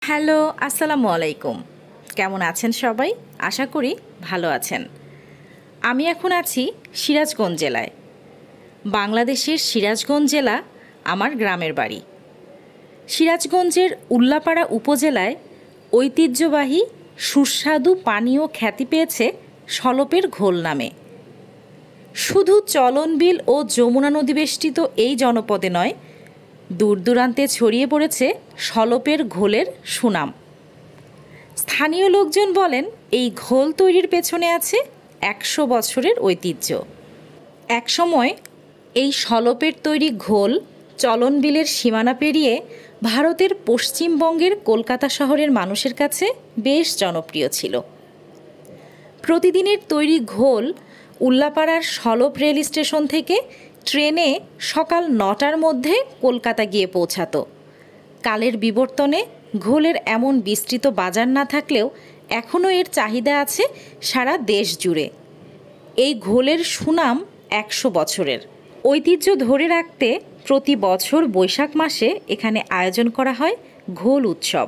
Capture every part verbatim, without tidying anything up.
Hello, আসসালামু আলাইকুম। কেমন আছেন সবাই? আশা করি ভালো আছেন। আমি এখন আছি সিরাজগঞ্জ জেলায়। বাংলাদেশের সিরাজগঞ্জ জেলা আমার গ্রামের বাড়ি। সিরাজগঞ্জের উল্লাপাড়া উপজেলায় ঐতিহ্যবাহী সুস্বাদু পানীয় খ্যাতি পেয়েছে সলপের ঘোল নামে। শুধু চলনবিল ও যমুনা নদী বেষ্টিত এই জনপদে নয়, দূর দূরান্তে ছড়িয়ে পড়েছে সলপের ঘোলের সুনাম। স্থানীয় লোকজন বলেন এই ঘোল তৈরির পেছনে আছে একশো বছরের ঐতিহ্য। একসময় এই সলপের তৈরি ঘোল চলনবিলের সীমানা পেরিয়ে ভারতের পশ্চিমবঙ্গের কলকাতা শহরের মানুষের কাছে বেশ জনপ্রিয় ছিল। প্রতিদিনের তৈরি ঘোল উল্লাপাড়ার সলপ রেল স্টেশন থেকে ট্রেনে সকাল নটার মধ্যে কলকাতা গিয়ে পৌঁছাতো। কালের বিবর্তনে ঘোলের এমন বিস্তৃত বাজার না থাকলেও এখনও এর চাহিদা আছে সারা দেশ জুড়ে। এই ঘোলের সুনাম একশো বছরের। ঐতিহ্য ধরে রাখতে প্রতি বছর বৈশাখ মাসে এখানে আয়োজন করা হয় ঘোল উৎসব।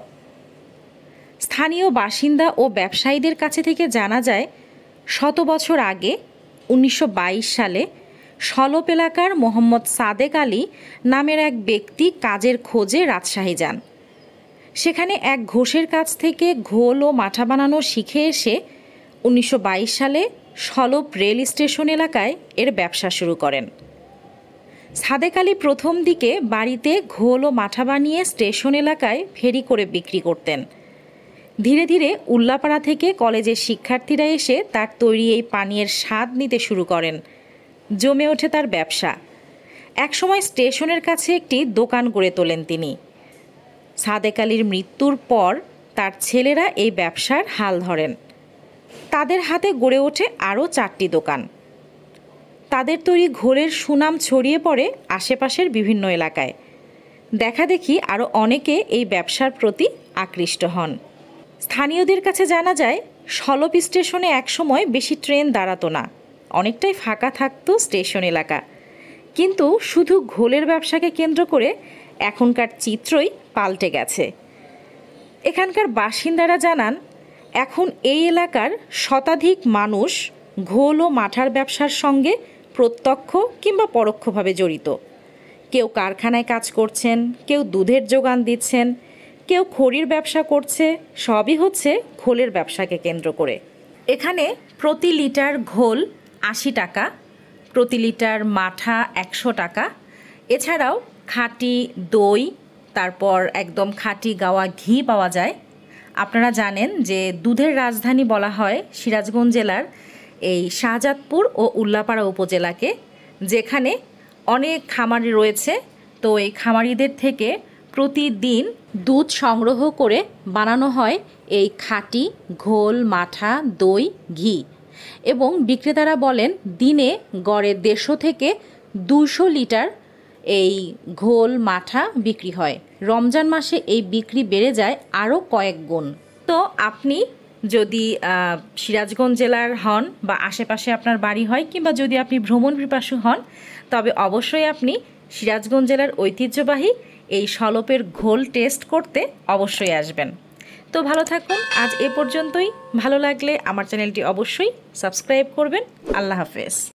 স্থানীয় বাসিন্দা ও ব্যবসায়ীদের কাছে থেকে জানা যায়, শত বছর আগে উনিশশো বাইশ সালে সলপ এলাকার মোহাম্মদ সাদেক আলী নামের এক ব্যক্তি কাজের খোঁজে রাজশাহী যান। সেখানে এক ঘোষের কাছ থেকে ঘোল ও মাঠা বানানো শিখে এসে উনিশশো বাইশ সালে সলপ রেল স্টেশন এলাকায় এর ব্যবসা শুরু করেন। সাদেক আলী প্রথম দিকে বাড়িতে ঘোল ও মাঠা বানিয়ে স্টেশন এলাকায় ফেরি করে বিক্রি করতেন। ধীরে ধীরে উল্লাপাড়া থেকে কলেজের শিক্ষার্থীরা এসে তার তৈরি এই পানীয়ের স্বাদ নিতে শুরু করেন। জমে ওঠে তার ব্যবসা। একসময় স্টেশনের কাছে একটি দোকান গড়ে তোলেন তিনি। সাদেক আলীর মৃত্যুর পর তার ছেলেরা এই ব্যবসার হাল ধরেন। তাদের হাতে গড়ে ওঠে আরও চারটি দোকান। তাদের তৈরি ঘোলের সুনাম ছড়িয়ে পড়ে আশেপাশের বিভিন্ন এলাকায়। দেখা দেখি আরও অনেকে এই ব্যবসার প্রতি আকৃষ্ট হন। স্থানীয়দের কাছে জানা যায়, সলপ স্টেশনে একসময় বেশি ট্রেন দাঁড়াতো না, অনেকটাই ফাঁকা থাকতো স্টেশন এলাকা। কিন্তু শুধু ঘোলের ব্যবসাকে কেন্দ্র করে এখনকার চিত্রই পাল্টে গেছে। এখানকার বাসিন্দারা জানান, এখন এই এলাকার শতাধিক মানুষ ঘোল ও মাঠার ব্যবসার সঙ্গে প্রত্যক্ষ কিংবা পরোক্ষভাবে জড়িত। কেউ কারখানায় কাজ করছেন, কেউ দুধের যোগান দিচ্ছেন, কেউ খড়ির ব্যবসা করছে। সবই হচ্ছে ঘোলের ব্যবসাকে কেন্দ্র করে। এখানে প্রতি লিটার ঘোল আশি টাকা, প্রতি লিটার মাঠা একশো টাকা। এছাড়াও খাঁটি দই, তারপর একদম খাঁটি গাওয়া ঘি পাওয়া যায়। আপনারা জানেন যে দুধের রাজধানী বলা হয় সিরাজগঞ্জ জেলার এই শাহজাদপুর ও উল্লাপাড়া উপজেলাকে, যেখানে অনেক খামারি রয়েছে। তো এই খামারিদের থেকে প্রতিদিন দুধ সংগ্রহ করে বানানো হয় এই খাঁটি ঘোল, মাঠা, দই, ঘি। এবং বিক্রেতারা বলেন দিনে গড়ে দেড়শো থেকে দুশো লিটার এই ঘোল মাঠা বিক্রি হয়। রমজান মাসে এই বিক্রি বেড়ে যায় আরও কয়েক গুণ। তো আপনি যদি সিরাজগঞ্জ জেলার হন বা আশেপাশে আপনার বাড়ি হয়, কিংবা যদি আপনি ভ্রমণ পিপাসু হন, তবে অবশ্যই আপনি সিরাজগঞ্জ জেলার ঐতিহ্যবাহী এই সলপের ঘোল টেস্ট করতে অবশ্যই আসবেন। তো ভালো থাকুন, আজ এ পর্যন্তই। ভালো লাগলে আমার চ্যানেলটি অবশ্যই সাবস্ক্রাইব করবেন। আল্লাহ হাফেজ।